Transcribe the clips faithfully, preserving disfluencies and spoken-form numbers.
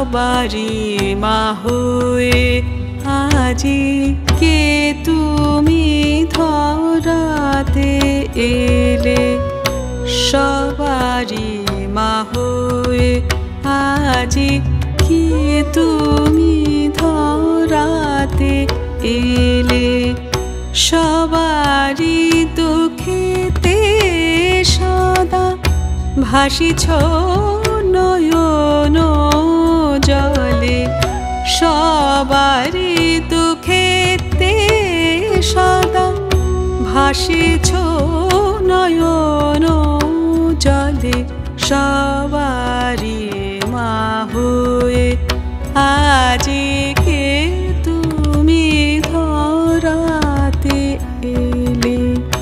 সবারি মা হয়ে আজি কে তুমি ধরাতে এলে সবারি মা হয়ে আজি কে তুমি ধরাতে এলে সবারি দুঃখেতে সদা ভাসিছ নয়ন জলে সবারি দুঃখেতে সদা ভাসিছ নয়ন জলে সবারি মা হয়ে আজি কে তুমি ধরাতে এলে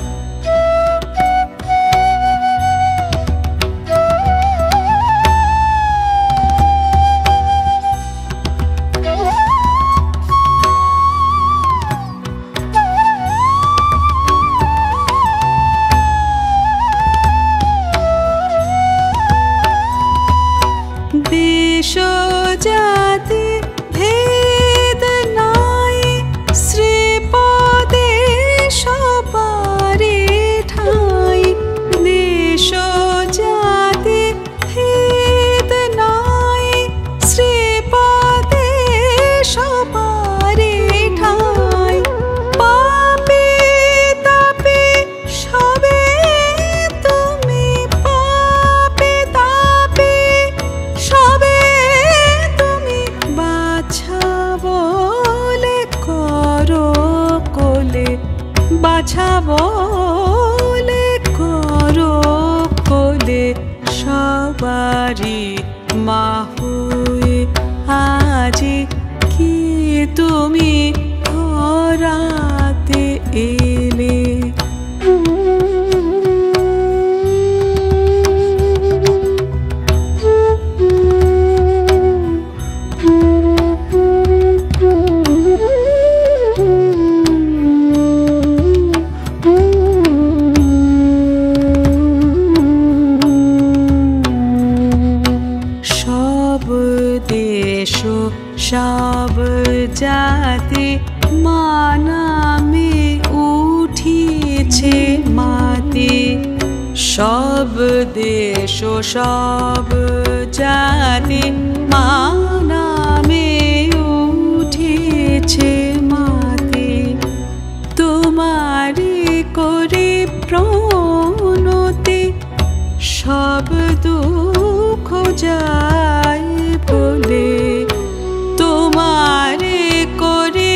देश जाति भेद नाई श्रीपदे सबारे ठाई देश जाति भेद नाई श्रीपदे सबारे ठाई पापे तापे सबे तुमी पापे तापे সবে তুমি বাছা বলে করো কোলে বাছা বলে করো কোলে সবারি মা হয়ে আজি কি তুমি ধরাতে এলে देश सब जाति मानामे उठिछे माते सब देश सब जाति मानामे उठिछे माते तुम्हारी करे प्रणते सब दुख যায় বলে তোমারে করে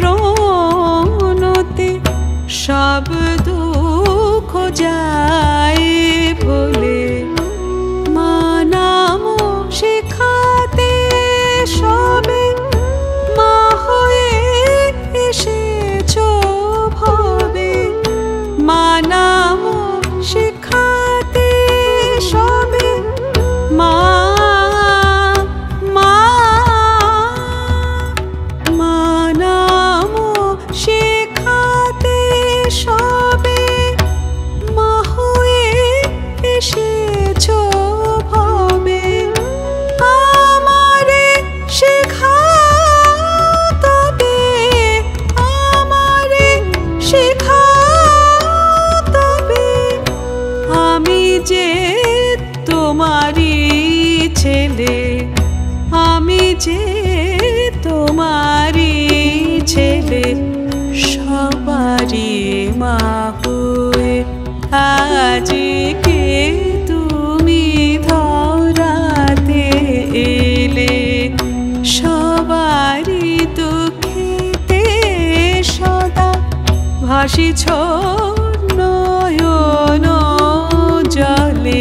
প্রণতে সব দুঃখ যায় বলে মা নাম শেখাতে সবে মা হয়ে এসেছ ভবে মা নাম শেখাতে সবে মা তোমারি ছেলে আমি যে তোমারি ছেলে সবারি মা হয়ে আজি কে তুমি ধরাতে এলে সবারি দুঃখেতে সদা ভাসিছ নয়ন জলে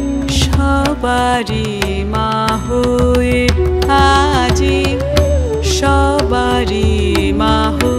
সবারি মা হয়ে আজি সবারি মা হয়ে